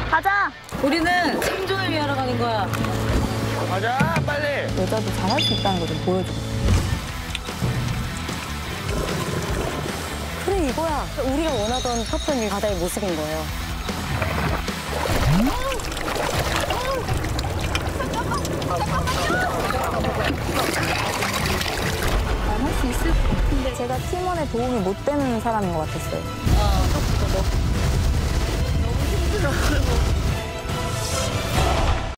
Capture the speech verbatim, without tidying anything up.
가자. 우리는 생존을 위하러 가는 거야. 가자, 빨리. 여자도 잘할 수 있다는 거 좀 보여줘. 그래, 이거야. 우리가 원하던 퍼플 바다의 모습인 거예요. 난 할 수 있을 것 같은데. 제가 팀원의 도움이 못 되는 사람인 것 같았어요. 어, 너무 힘들어.